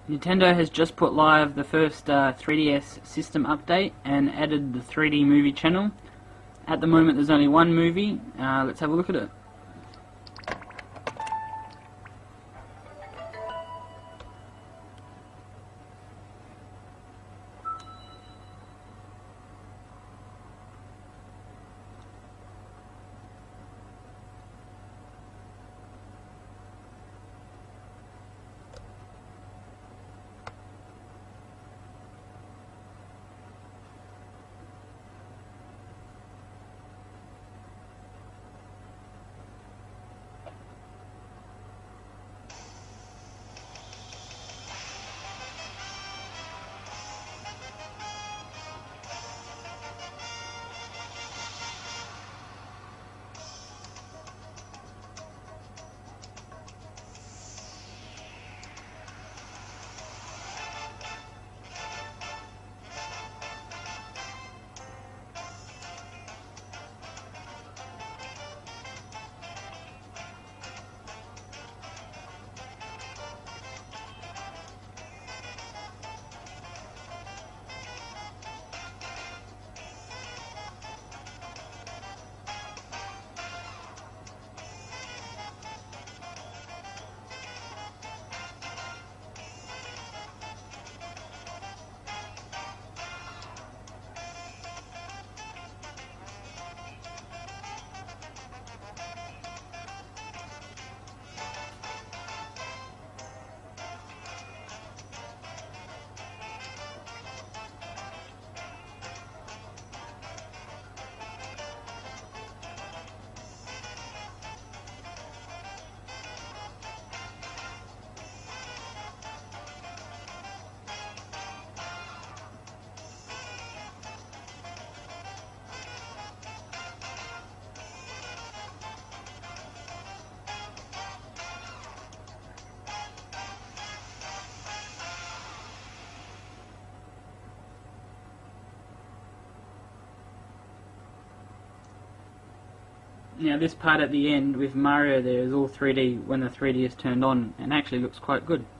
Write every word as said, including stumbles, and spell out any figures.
Nintendo has just put live the first uh, three D S system update and added the three D movie channel. At the moment there's only one movie. Uh, let's have a look at it. Now this part at the end with Mario there is all three D when the three D is turned on and actually looks quite good.